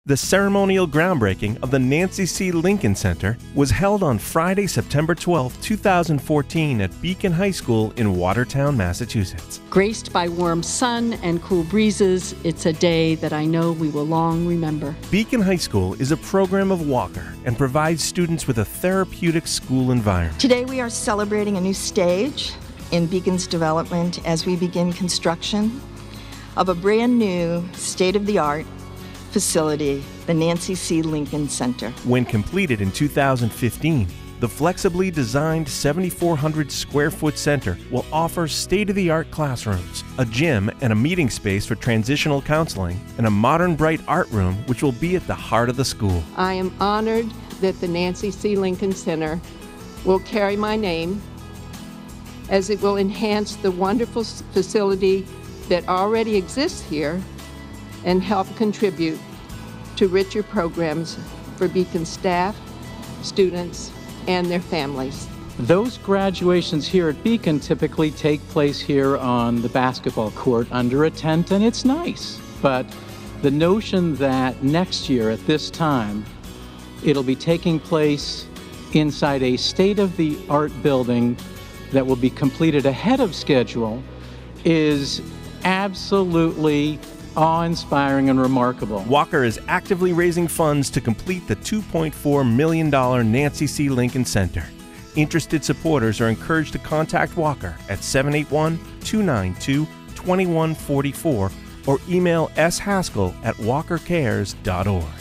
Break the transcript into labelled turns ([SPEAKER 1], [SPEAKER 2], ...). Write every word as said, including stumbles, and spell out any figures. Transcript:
[SPEAKER 1] The ceremonial groundbreaking of the Nancy C. Lincoln Center was held on Friday, September twelfth, two thousand fourteen at Beacon High School in Watertown, Massachusetts.
[SPEAKER 2] Graced by warm sun and cool breezes, it's a day that I know we will long remember.
[SPEAKER 1] Beacon High School is a program of Walker and provides students with a therapeutic school environment.
[SPEAKER 3] Today we are celebrating a new stage in Beacon's development as we begin construction of a brand new state-of-the-art facility, the Nancy C. Lincoln Center.
[SPEAKER 1] When completed in two thousand fifteen, the flexibly designed seventy-four hundred square foot center will offer state-of-the-art classrooms, a gym and a meeting space for transitional counseling, and a modern bright art room which will be at the heart of the school.
[SPEAKER 4] I am honored that the Nancy C. Lincoln Center will carry my name, as it will enhance the wonderful facility that already exists here and help contribute to richer programs for Beacon staff, students, and their families.
[SPEAKER 5] Those graduations here at Beacon typically take place here on the basketball court under a tent, and it's nice. But the notion that next year at this time, it'll be taking place inside a state-of-the-art building that will be completed ahead of schedule is absolutely awe-inspiring and remarkable.
[SPEAKER 1] Walker is actively raising funds to complete the two point four million dollars Nancy C. Lincoln Center. Interested supporters are encouraged to contact Walker at seven eight one, two nine two, two one four four or email s haskell at walker cares dot org.